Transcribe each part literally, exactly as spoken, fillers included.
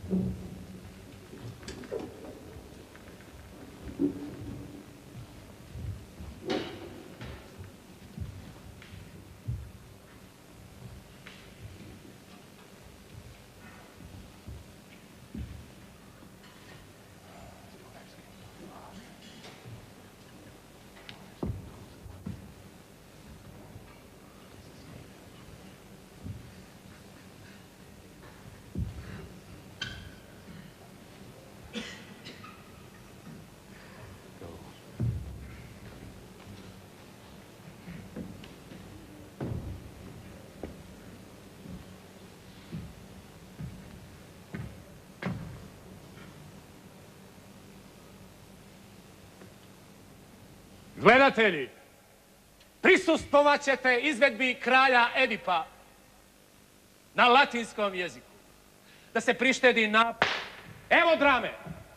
Gledatelji, prisustvovat ćete izvedbi kralja Edipa na latinskom jeziku. Da se prištedi na... Evo drame.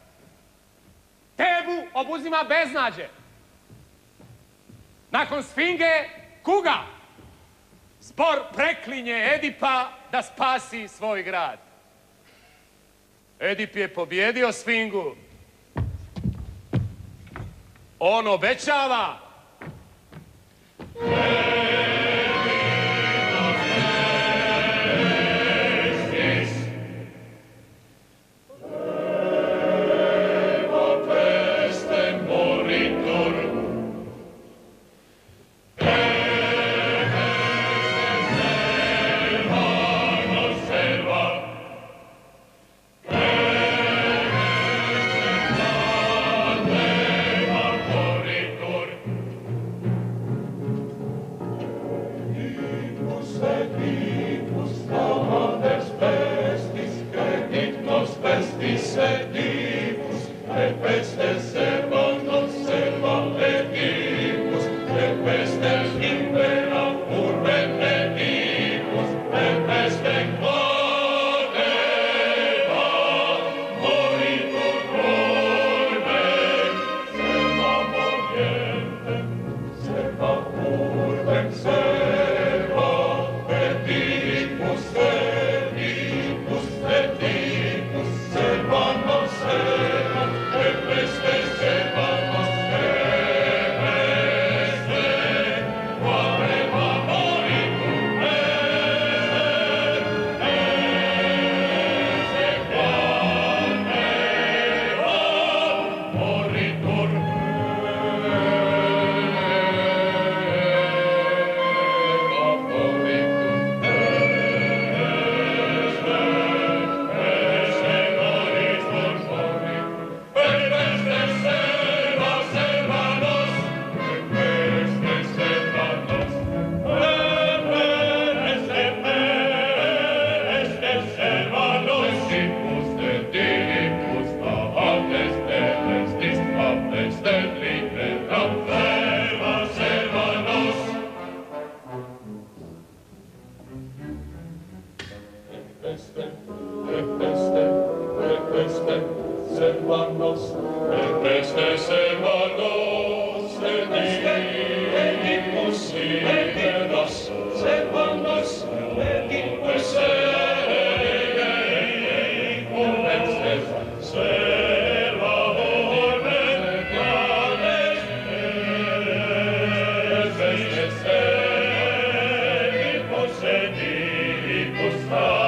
Tebu obuzima beznađe. Nakon Sfinge, kuga. Zbor preklinje Edipa da spasi svoj grad. Edip je pobjedio Sfingu. On obećava.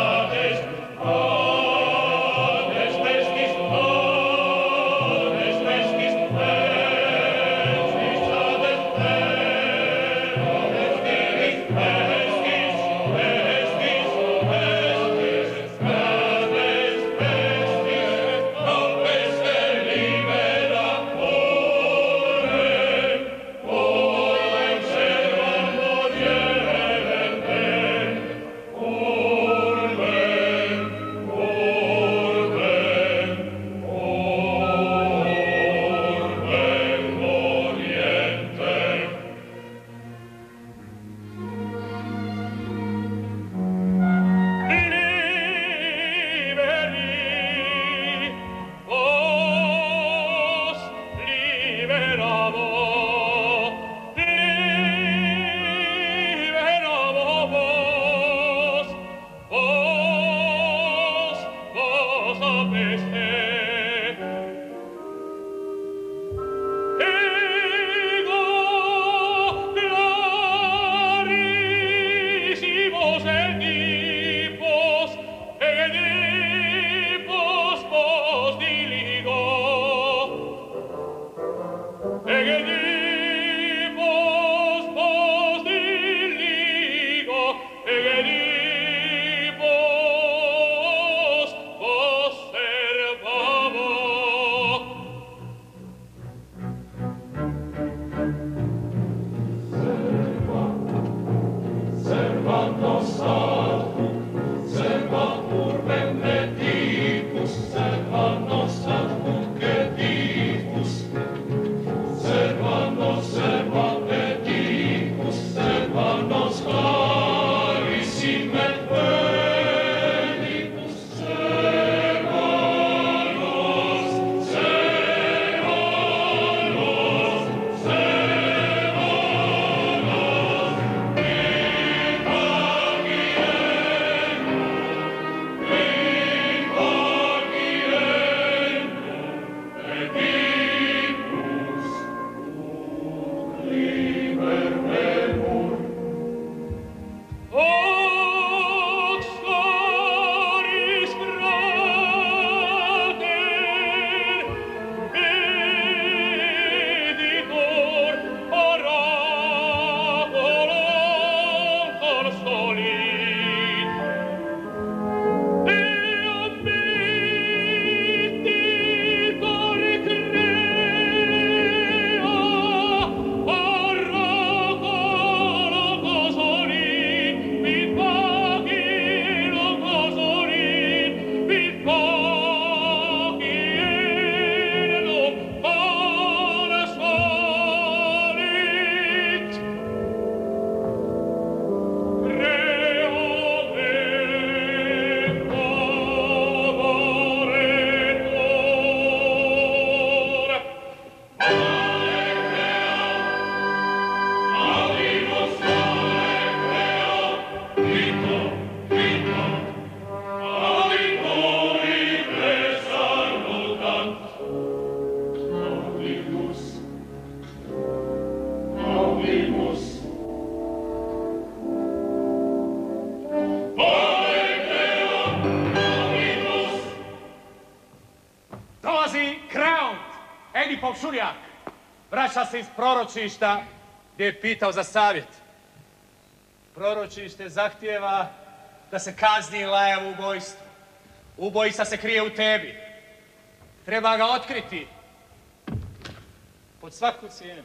Anes, Edipov šuljak vraća se iz proročišta gdje je pitao za savjet. Proročište zahtijeva da se kazni Lajevo ubojstvo. Ubojica se krije u tebi. Treba ga otkriti pod svaku cijenu.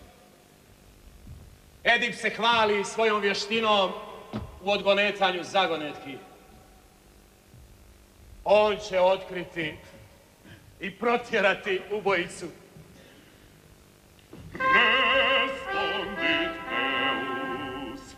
Edip se hvali svojom vještinom u odgonetanju zagonetki. On će otkriti i protjerati ubojicu. Respondit Deus,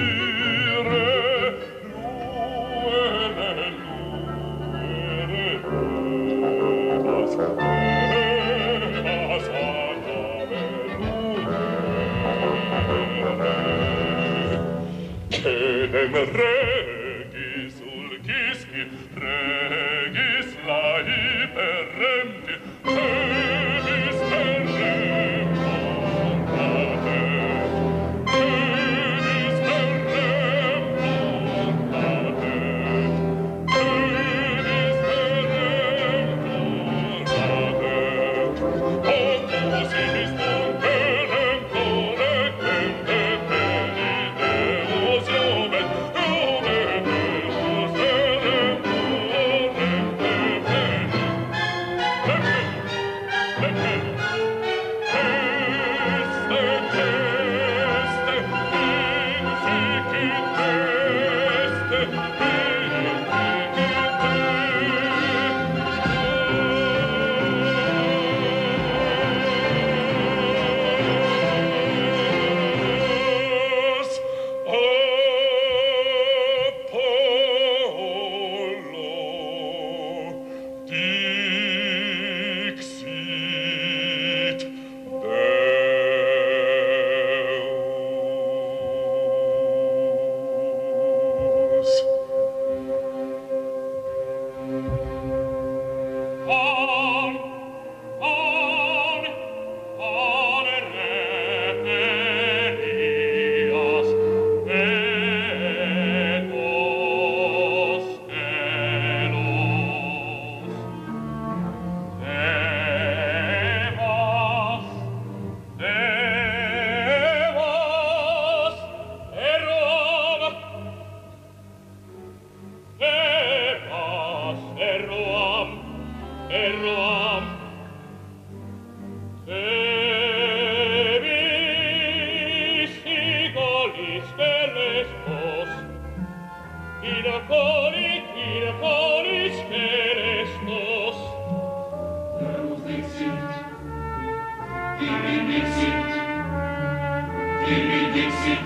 Ruere, ruere, Quem regis ulcisci, regis lai perempti, tevis perrem montate, tevis perrem montate, tevis perrem montate, ocusis non pelem colectem de penite osiomet, omet eus delem correm de penem. Lecem, lecem, teste, teste, inficit teste, inficit Apollo dixit Deus. On, on, on reperias vetos elos. Devas, devas, erom, devas, erom, erom, tevis igolis celestos, in coli, in colis celestos. Deus dixit, Tibi dixit, Tibi dixit,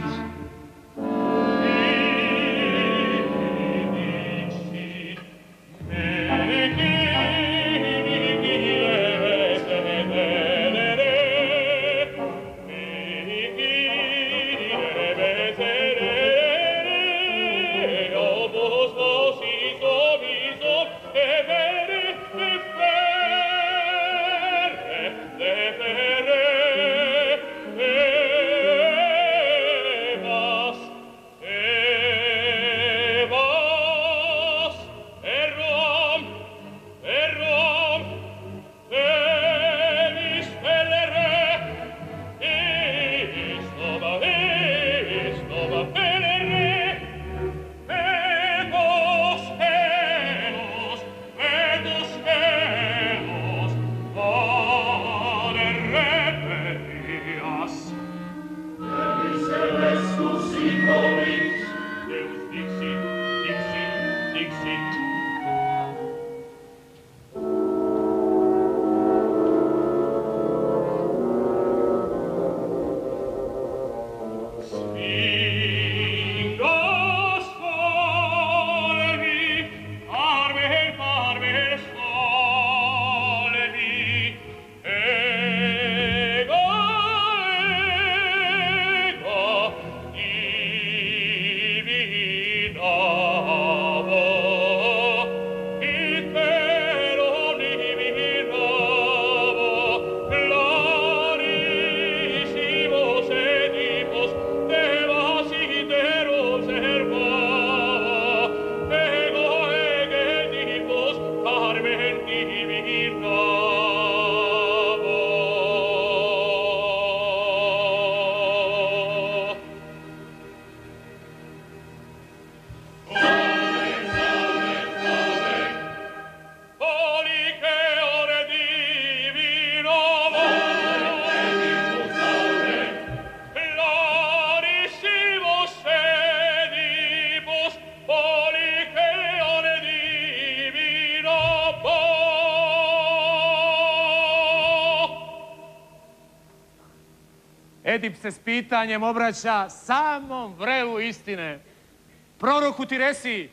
Edip se s pitanjem obraća samom vrelu istine. Proroku Tiresiji.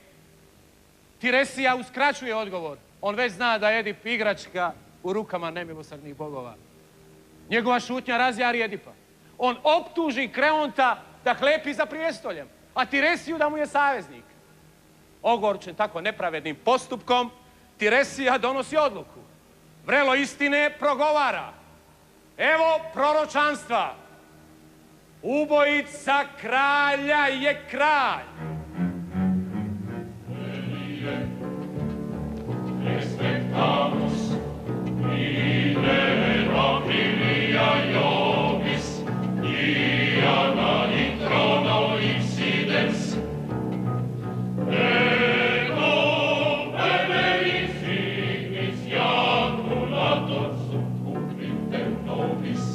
Tiresija uskraćuje odgovor. On već zna da je Edip igračka u rukama nemilosrdnih bogova. Njegova šutnja razjari Edipa. On optuži Kreonta da hlepi za prijestoljem. a Tiresiju da mu je saveznik. Ogorčen tako nepravednim postupkom, Tiresija donosi odluku. Vrelo istine progovara. Evo proročanstva. Ubojica kralja je kralj. Respectamus, idem aprilia Iovis, Diana in trono insidens. Ego bene insignis iaculator sunt ucritem nobis.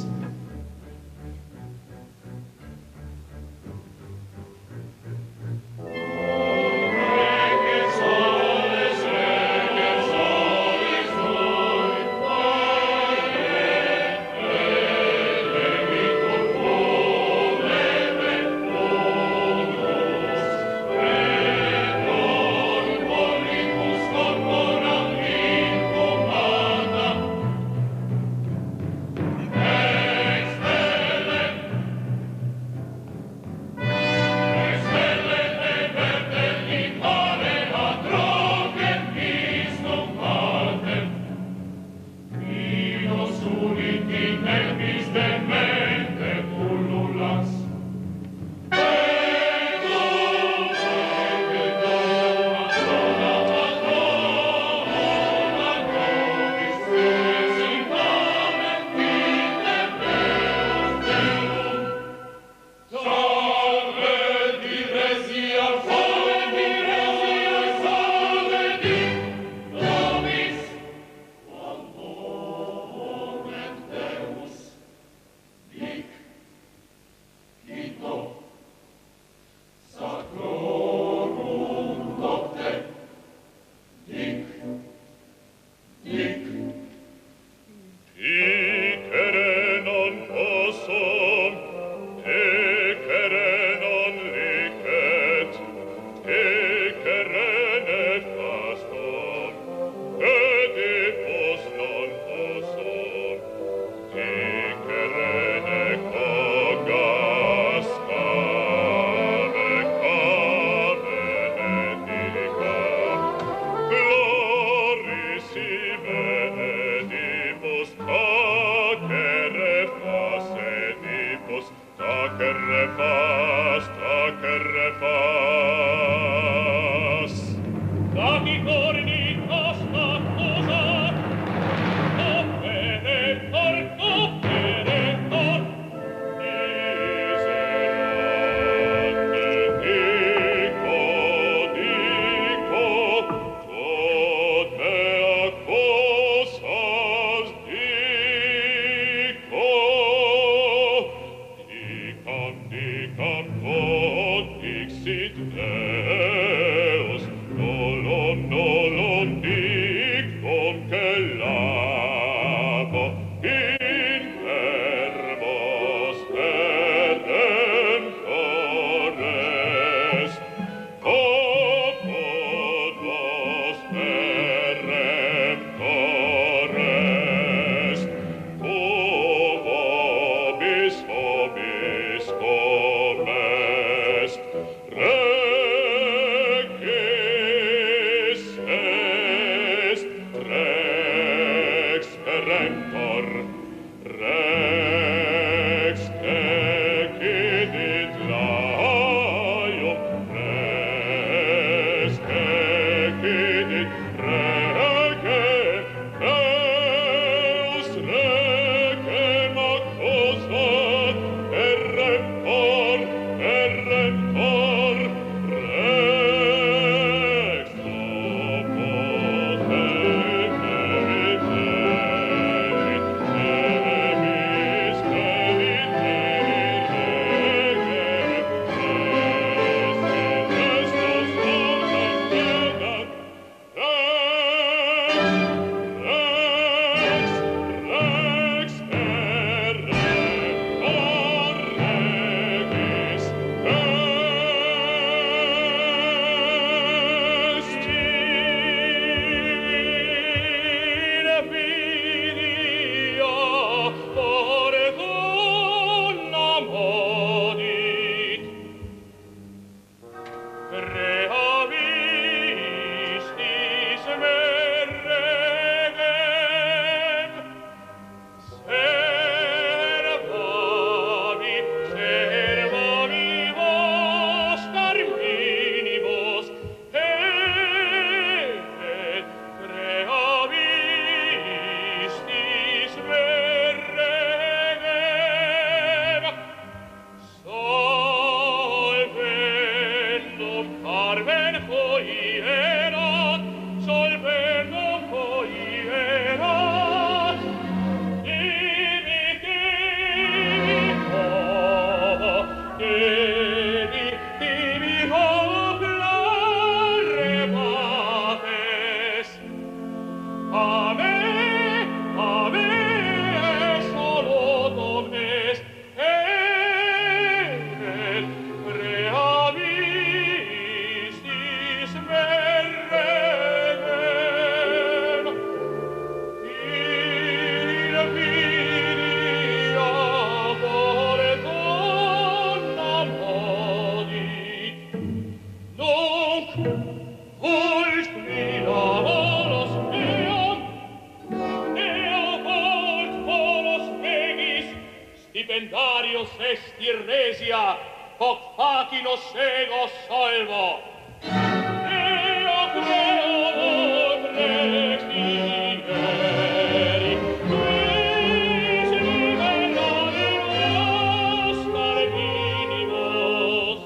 Flavius est Resia, hoc facinos ego solvo. Eo creo rex digeri, quis liberare nos carcinibus.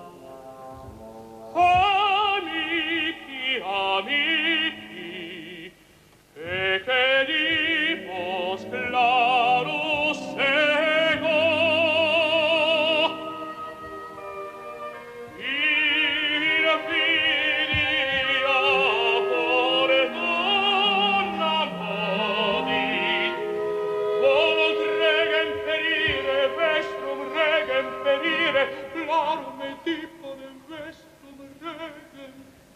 Amici, amici, ecce dimos clarus ego. In filia perdona modit, volt regem perire, vestrum regem perire, clarum et ipodem vestrum regem.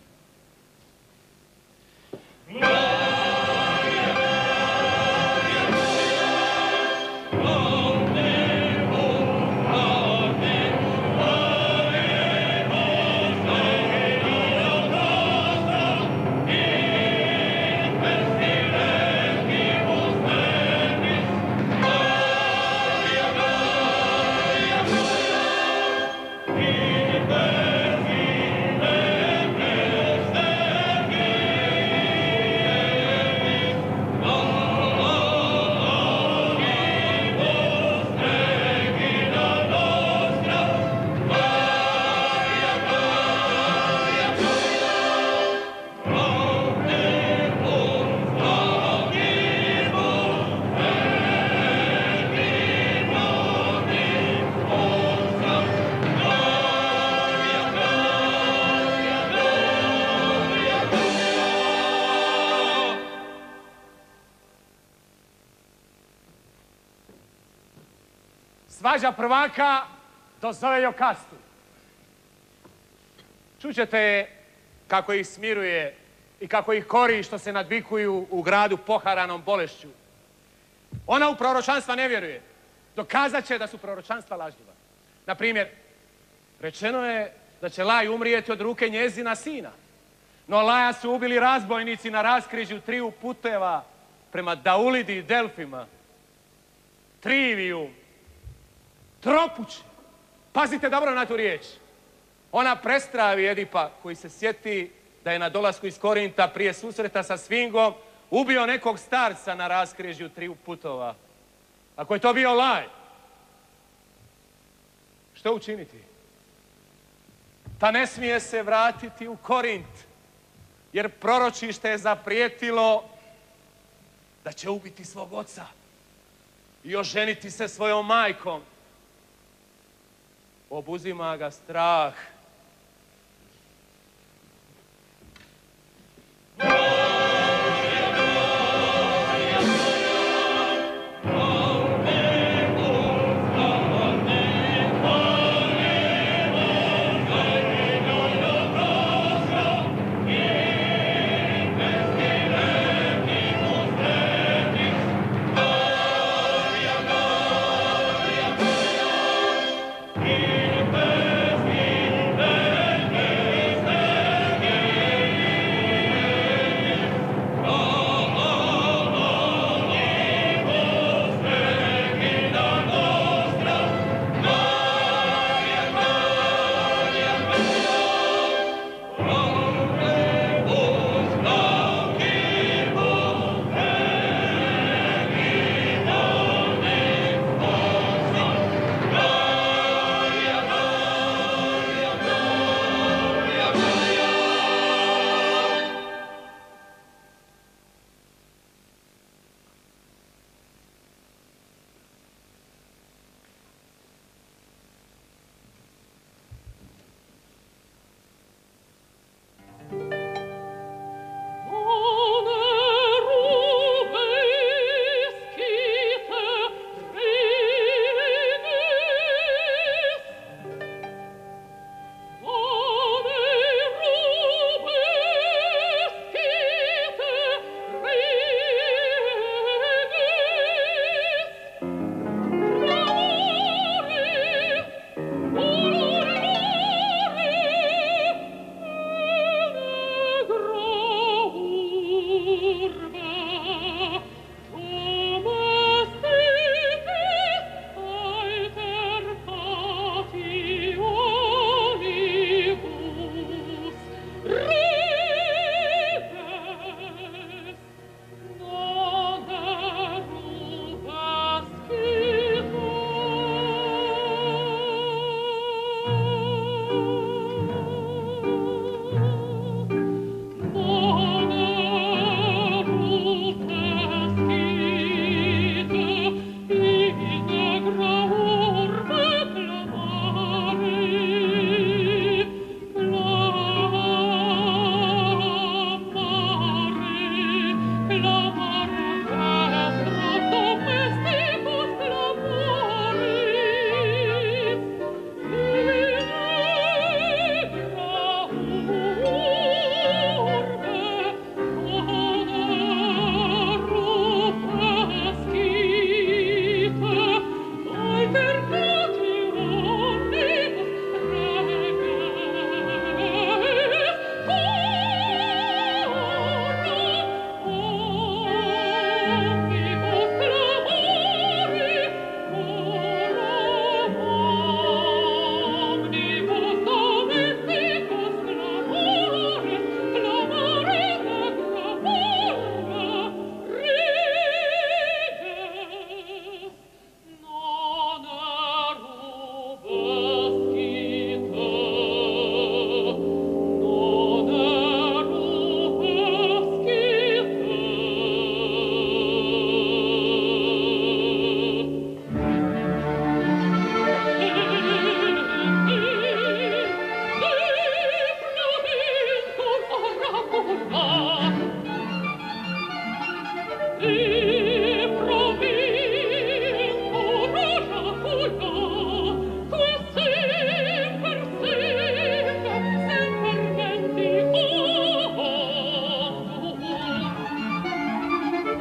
Svađa prvaka dozove Jokastu. Čućete kako ih smiruje i kako ih kori što se nadvikuju u gradu poharanom bolešću. Ona u proročanstva ne vjeruje. Dokazat će da su proročanstva lažljiva. Na primjer, rečeno je da će Laj umrijeti od ruke njezina sina. No Laja su ubili razbojnici na raskrižju triju puteva prema Daulidi i Delfima. Triviju, tropuće. Pazite dobro na tu riječ. Ona prestravi Edipa koji se sjeti da je na dolasku iz Korinta prije susreta sa Sfingom ubio nekog starca na raskrižju triju putova. Ako je to bio Laj, što učiniti? Ta ne smije se vratiti u Korint, jer proročište je zaprijetilo da će ubiti svog oca i oženiti se svojom majkom. Obuzima ga strah. In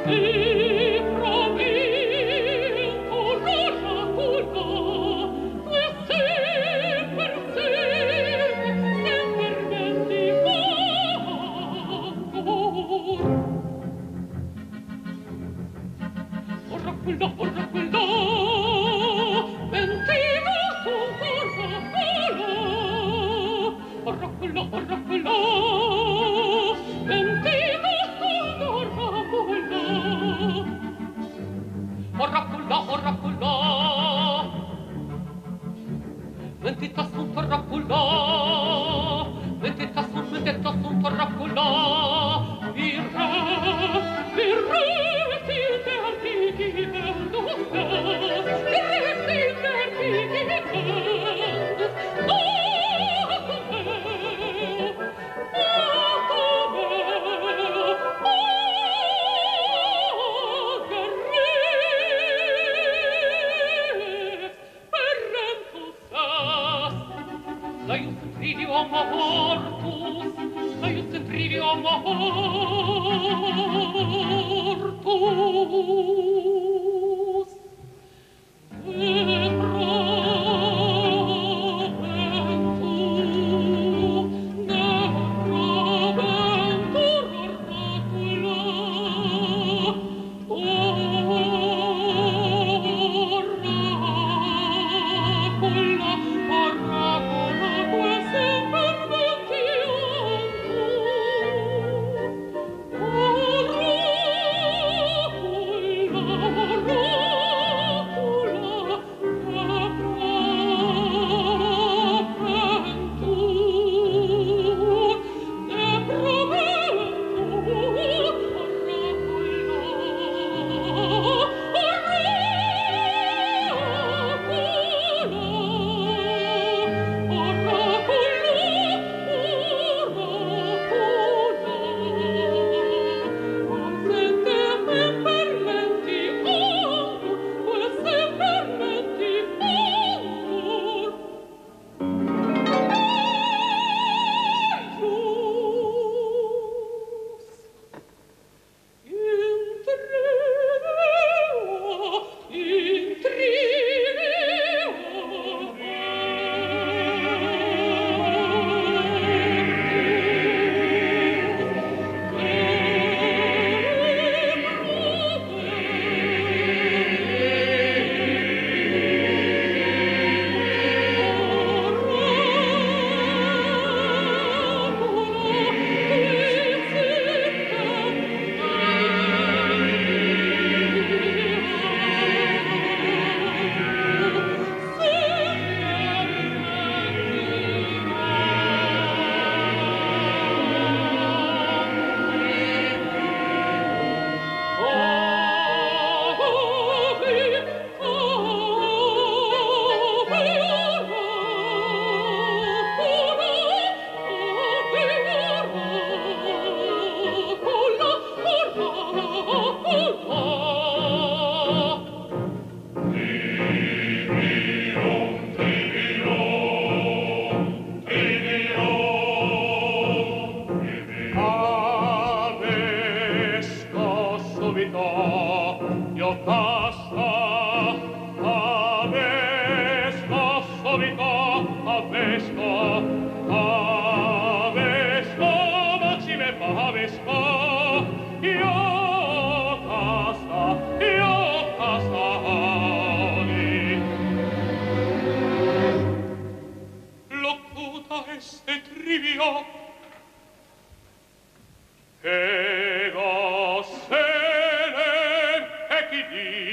Ego senem ec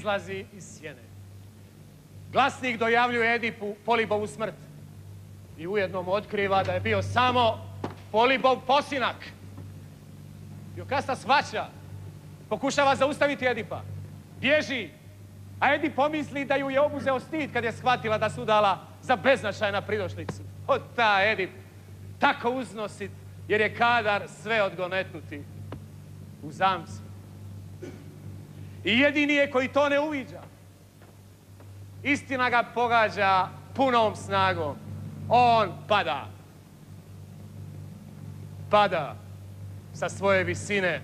izlazi iz sjene. Glasnik dojavljuje Edipu Polibovu smrt i ujedno mu otkriva da je bio samo Polibov posinak. Jokasta shvaća, pokušava zaustaviti Edipa, bježi, a Edip pomisli da ju je obuzeo stid kad je shvatila da su udala za beznačajna pridošlicu. O ta Edip, tako uznosit, jer je kadar sve odgonetnuti u zamci. I jedini je koji to ne uviđa. Istina ga pogađa punom snagom. On pada. Pada sa svoje visine.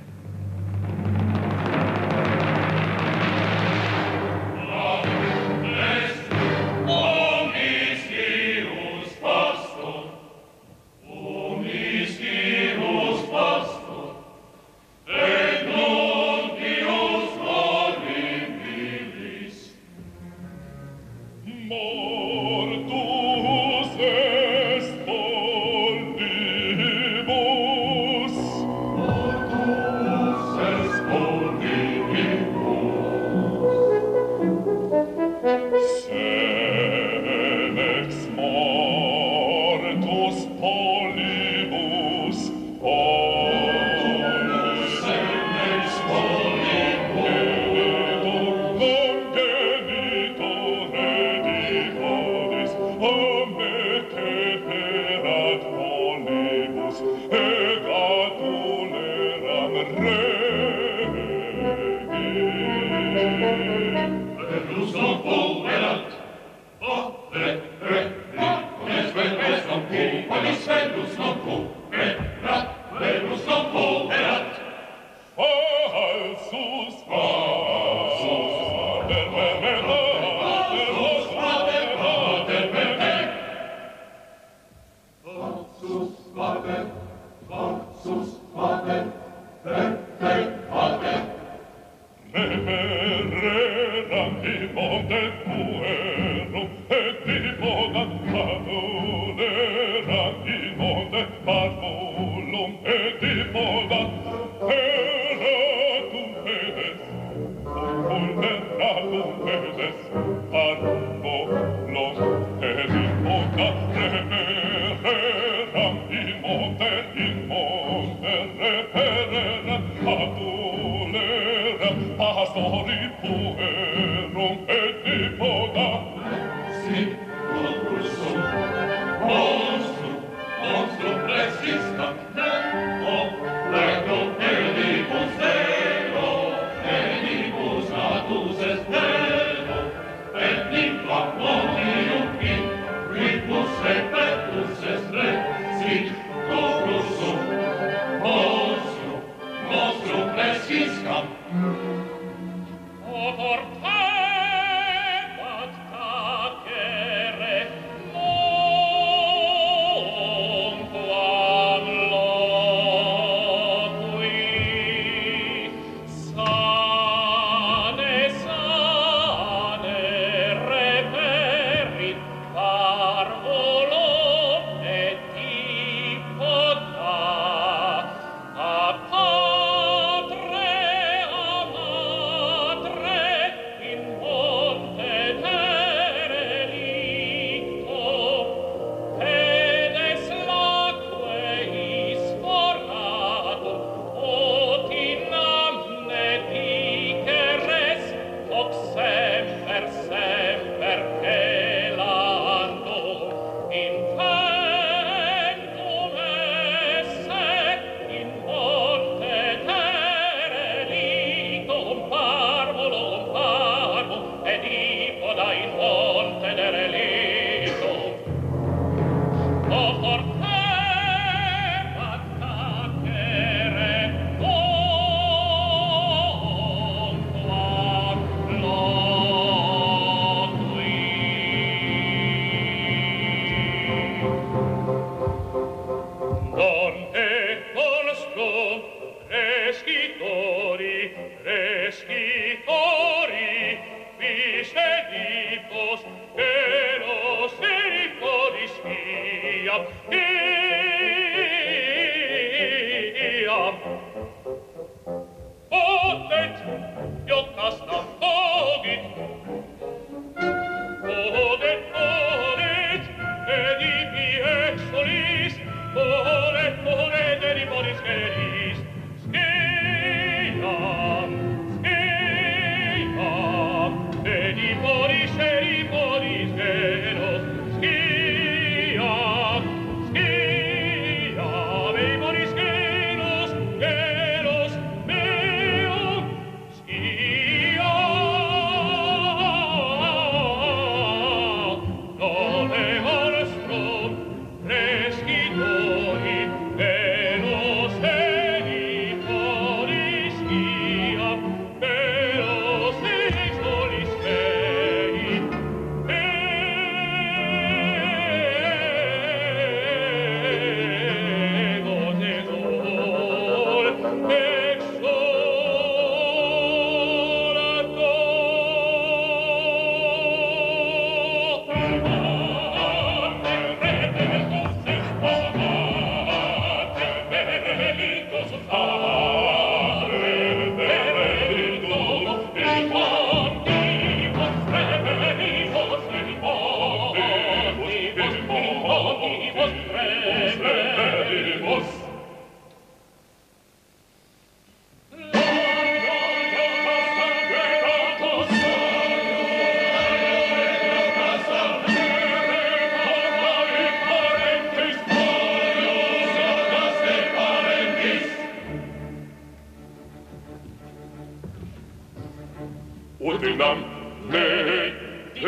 Jokasta fogit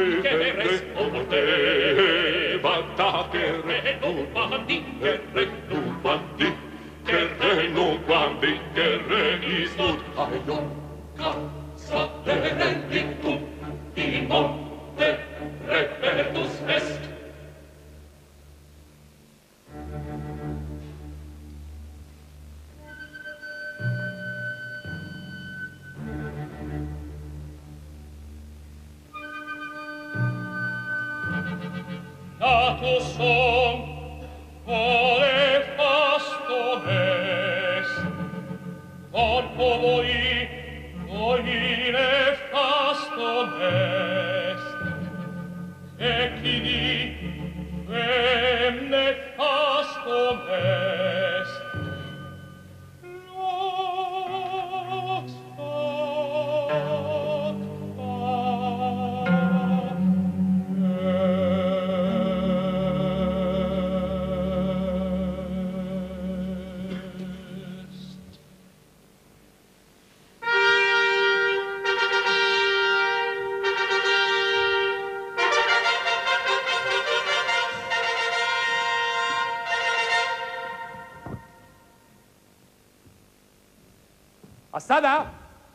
che ne resto poteva da che re non quanti, che re non quanti, che re non quanti, che re isnut aion, casa de rendictum, in monte repertus est. Nato son, vole fasto est, con povoi, voine fasto est, e chi di femme fasto est, lox A sada?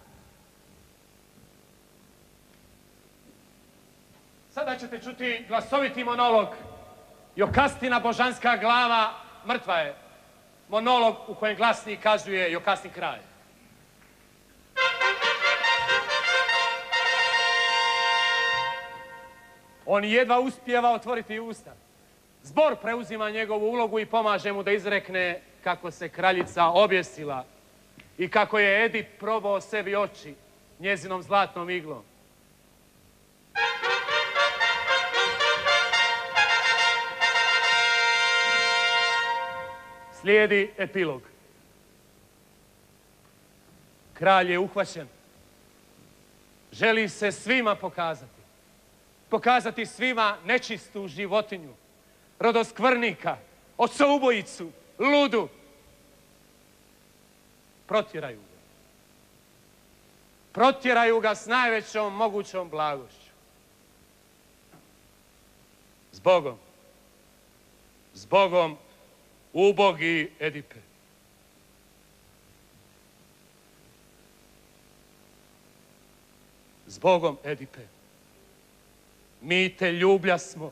Sada ćete čuti glasoviti monolog. Jokastina božanska glava mrtva je. Monolog u kojem glasnik kazuje Jokastin kralj. On jedva uspijeva otvoriti usta. Zbor preuzima njegovu ulogu i pomaže mu da izrekne kako se kraljica objesila i kako je Edip probao sebi oči njezinom zlatnom iglom. Slijedi epilog. Kralj je uhvaćen. Želi se svima pokazati. Pokazati svima nečistu životinju, rodoskvrnika, ocoubojicu, ludu. Protjeraju ga. Protjeraju ga s najvećom mogućom blagošću. Zbogom. Zbogom, ubogi Edipe. Zbogom, Edipe. Mi te ljubljasmo.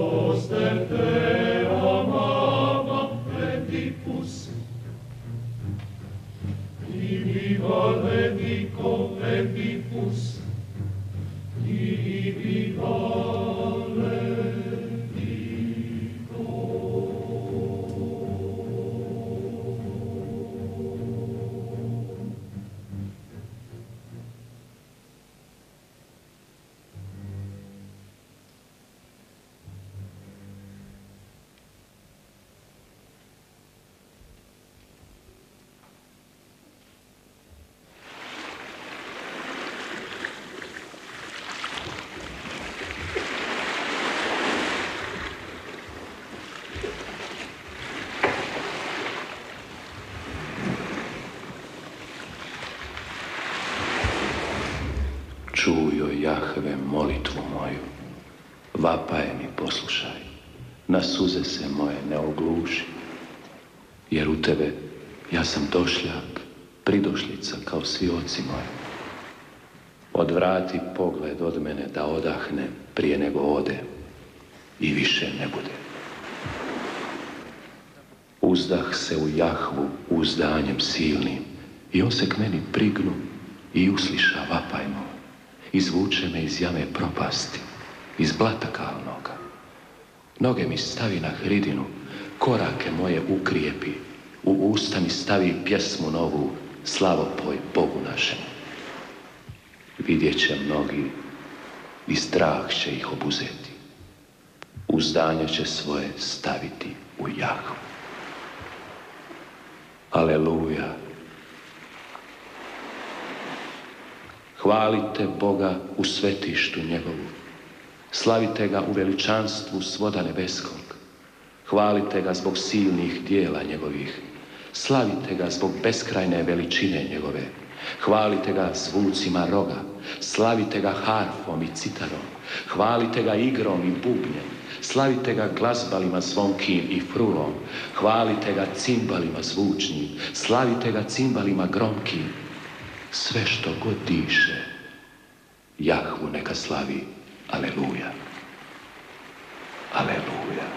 Oster te amava Oedipus, viviva Oedipo Oedipus, viviva Čujo Jahve molitvu moju, vapaje mi poslušaj, na suze se moje ne ogluši, jer u tebe ja sam došljak, pridošlica kao svi oci moji. Odvrati pogled od mene da odahne prije nego ode i više ne bude. Uzdah se u Jahvu uzdanjem silnim i on se k meni prignu i usliša vapaj moj. Izvuče me iz jame propasti, iz blata kalnoga. Noge mi stavi na hridinu, korake moje ukrijepi, u usta mi stavi pjesmu novu, slavopoj Bogu našemu. Vidjet će mnogi i strah će ih obuzeti. Uzdanje će svoje staviti u Jahvu. Aleluja. Hvalite Boga u svetištu njegovu. Slavite ga u veličanstvu svoda nebeskog. Hvalite ga zbog silnih dijela njegovih. Slavite ga zbog beskrajne veličine njegove. Hvalite ga zvucima roga. Slavite ga harfom i citarom. Hvalite ga igrom i bubnjem. Slavite ga glazbalima zvonkim i frulom. Hvalite ga cimbalima zvučnim. Slavite ga cimbalima gromkim. Sve što god diše, Jahvu neka slavi. Aleluja. Aleluja.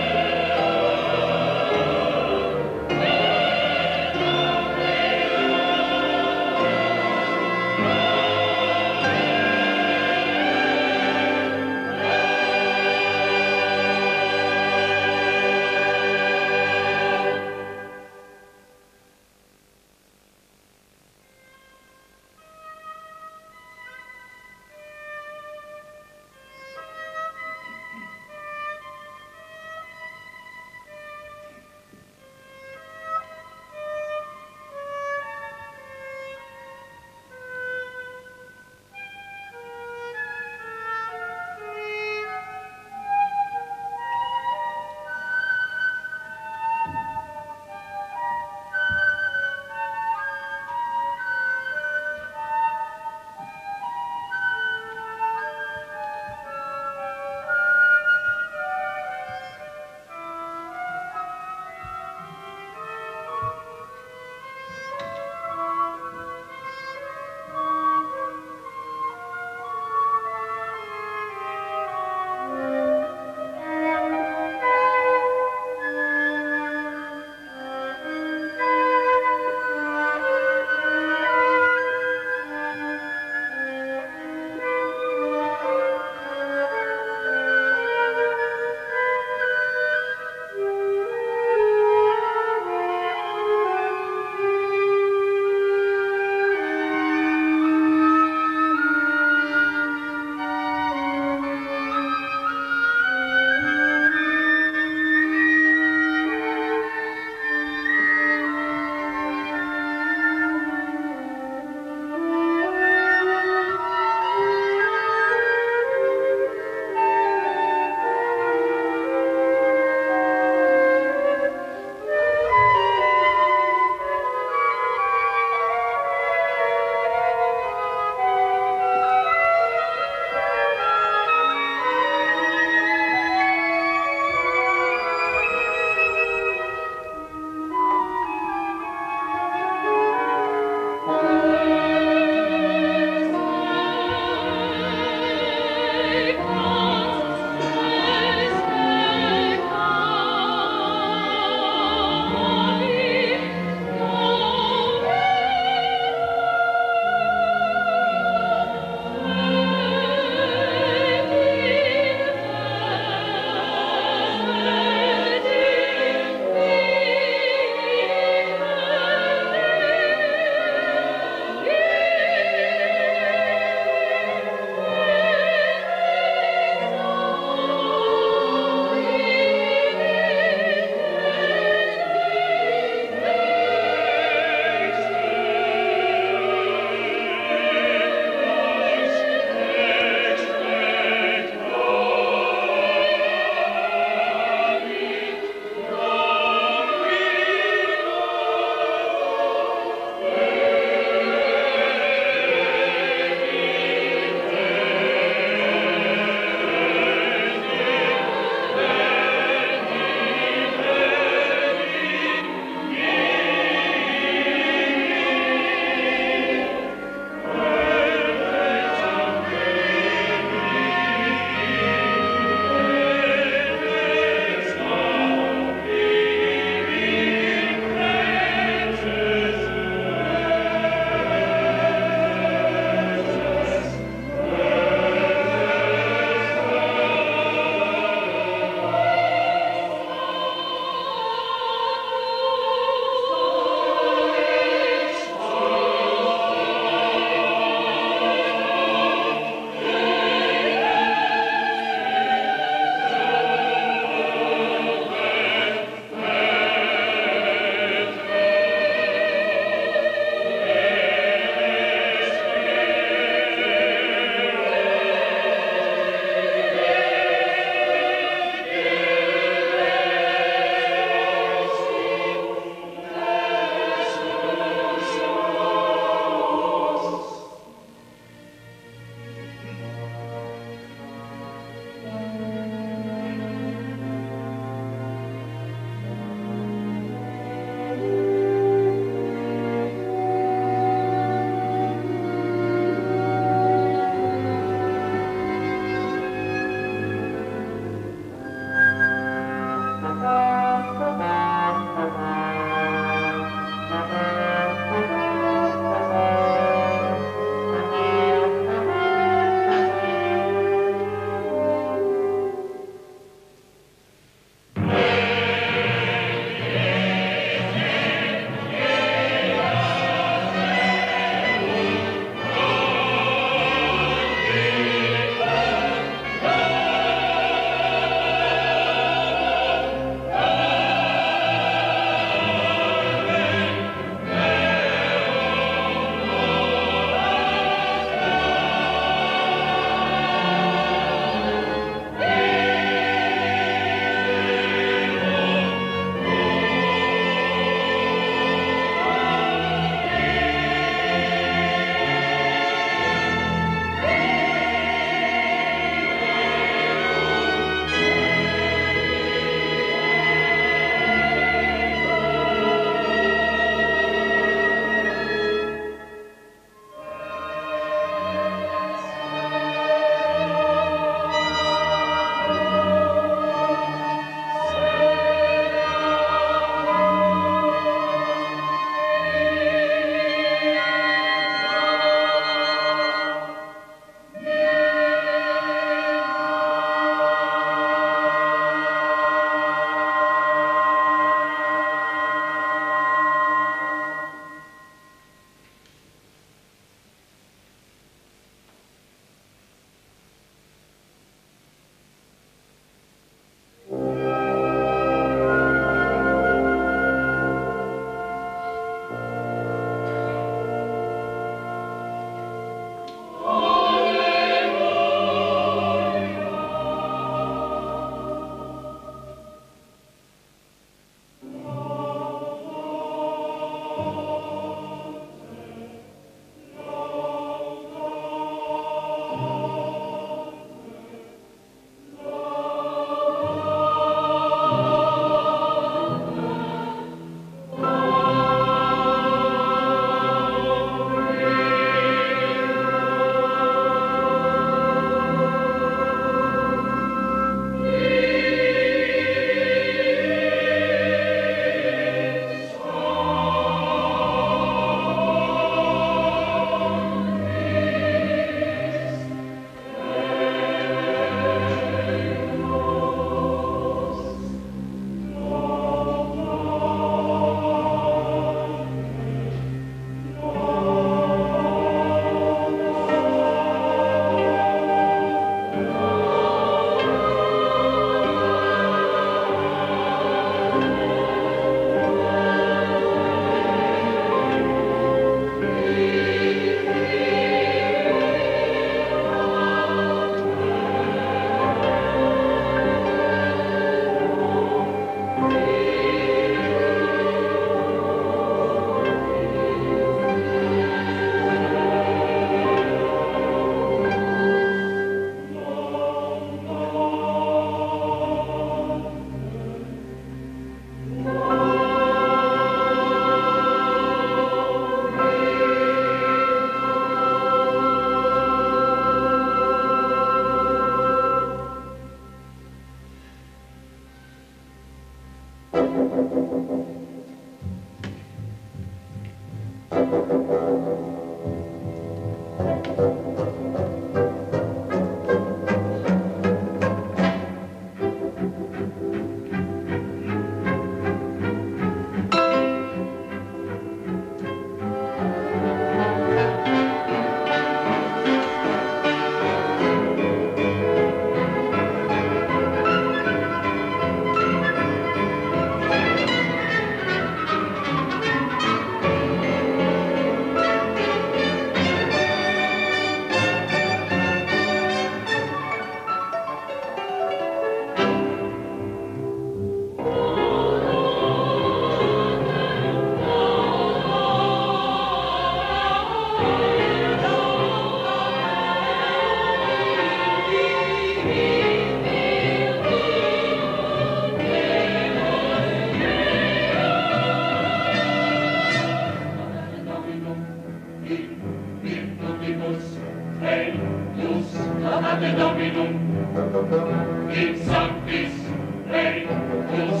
Regnus ad Dominum, in sanctis Regnus.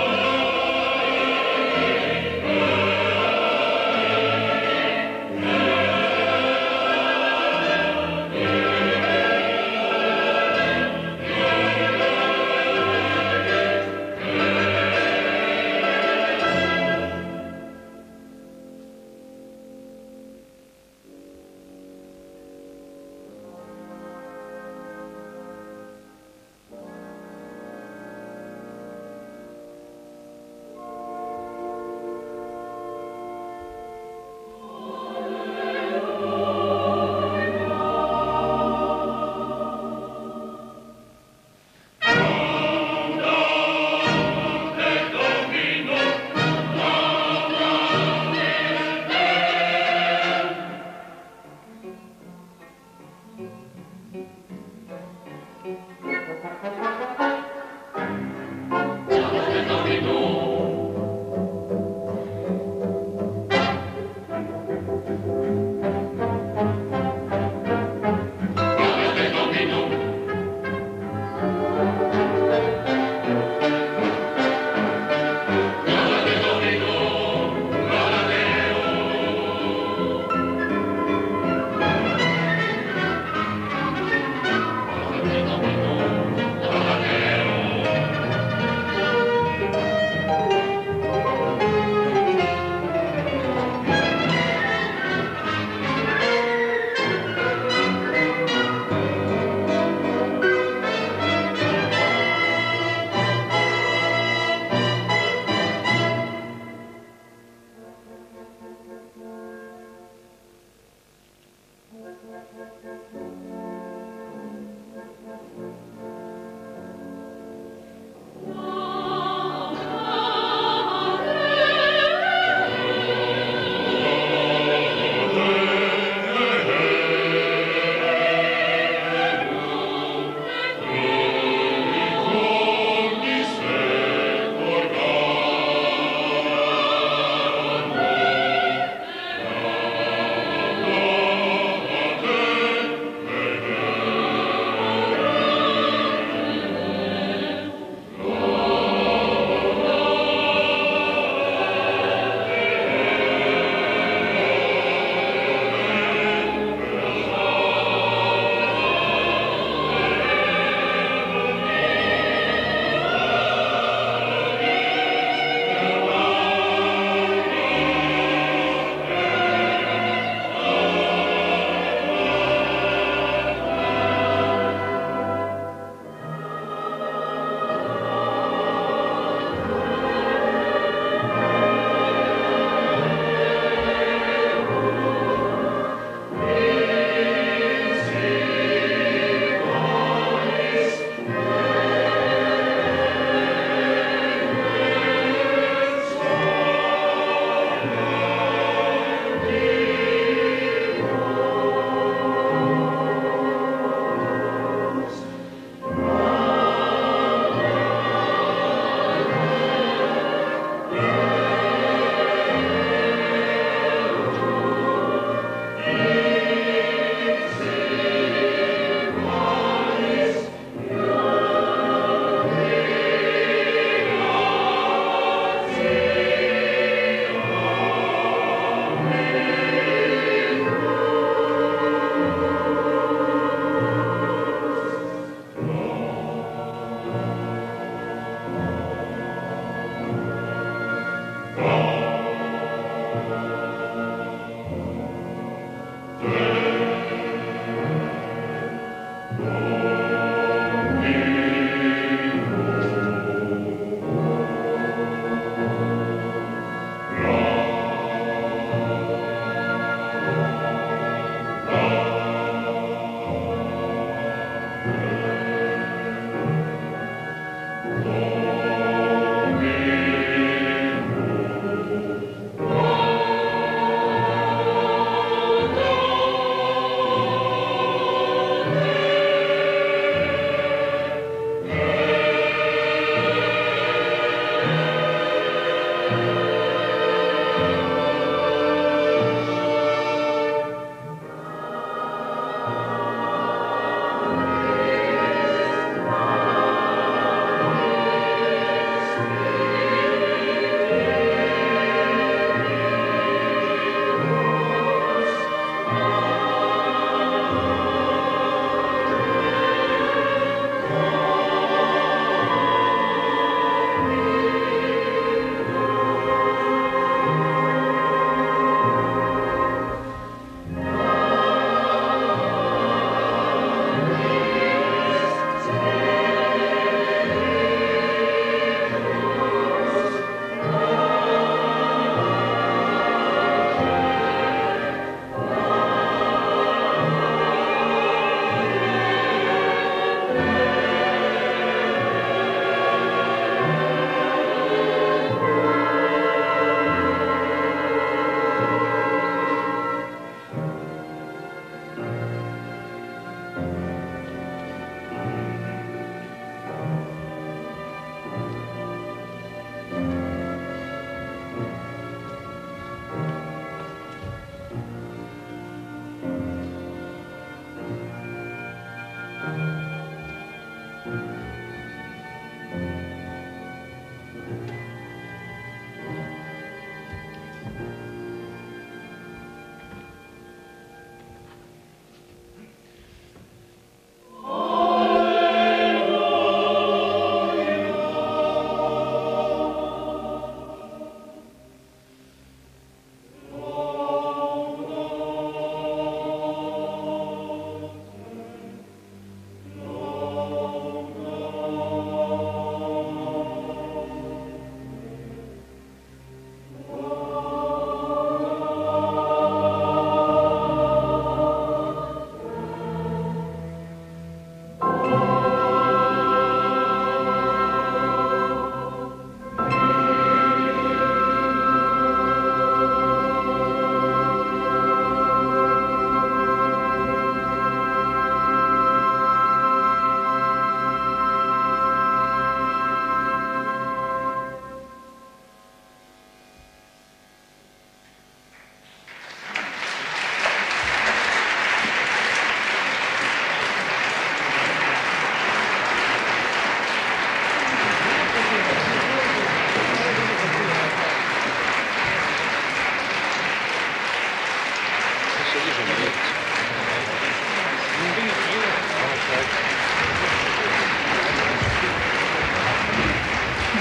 Yeah.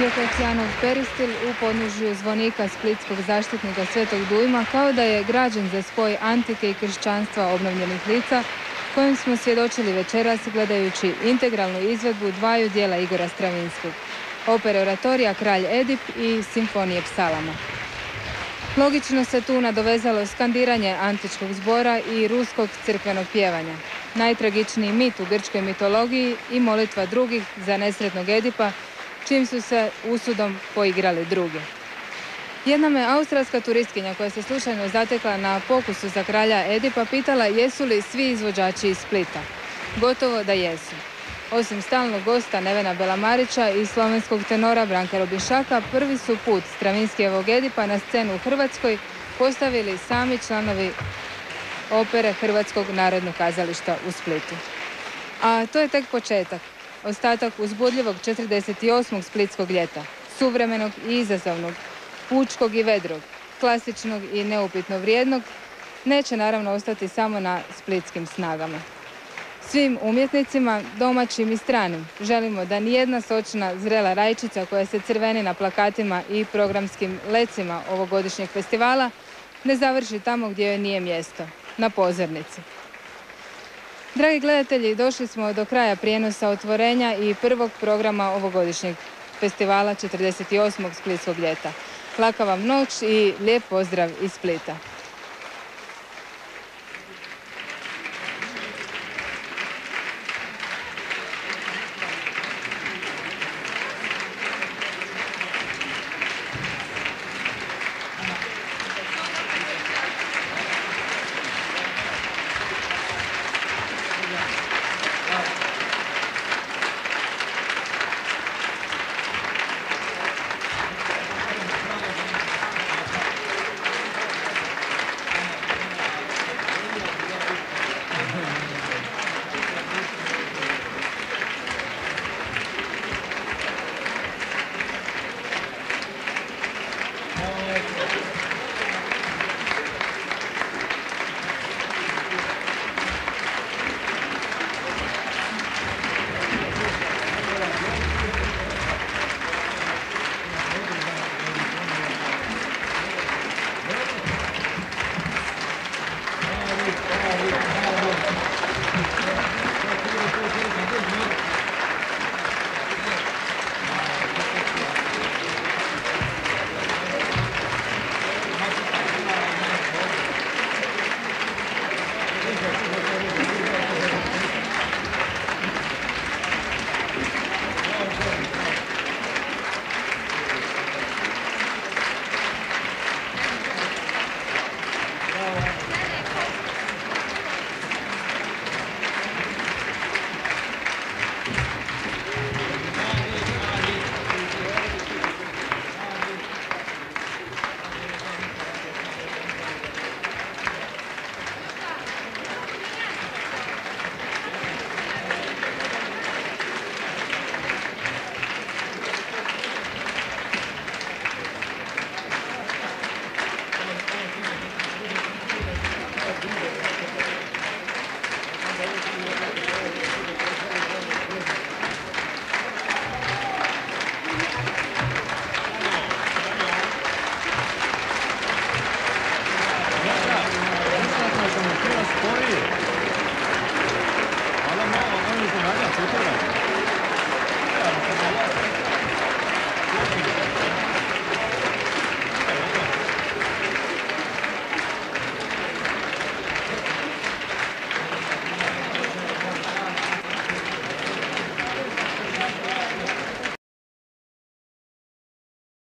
Dioklecijanov peristil u podnožju zvonika splitskog zaštitnika Svetog Dujma kao da je građen za spoj antike i kršćanstva obnovljenih lica, kojim smo svjedočili večeras gledajući integralnu izvedbu dvaju dijela Igora Stravinskog, opere oratorija Kralj Edip i simfonije psalama. Logično se tu nadovezalo skandiranje antičkog zbora i ruskog crkvenog pjevanja, najtragičniji mit u grčkoj mitologiji i molitva drugih za nesretnog Edipa, čim su se usudom poigrali drugi. Jedna me australska turistkinja koja se slučajno zatekla na pokusu za kralja Edipa pitala jesu li svi izvođači iz Splita. Gotovo da jesu. Osim stalnog gosta Nevena Belamarića i slovenskog tenora Branka Robinšaka, prvi su put Stravinskijevog Edipa na scenu u Hrvatskoj postavili sami članovi opere Hrvatskog narodnog kazališta u Splitu. A to je tek početak. Ostatak uzbudljivog četrdeset osmog splitskog ljeta, suvremenog i izazovnog, pučkog i vedrog, klasičnog i neupitno vrijednog, neće naravno ostati samo na splitskim snagama. Svim umjetnicima, domaćim i stranim, želimo da nijedna sočna zrela rajčica koja se crveni na plakatima i programskim lecima ovogodišnjeg festivala ne završi tamo gdje joj nije mjesto, na pozornici. Dragi gledatelji, došli smo do kraja prijenosa otvorenja i prvog programa ovogodišnjeg festivala četrdeset osmog splitskog ljeta. Laka vam noć i lijep pozdrav iz Splita.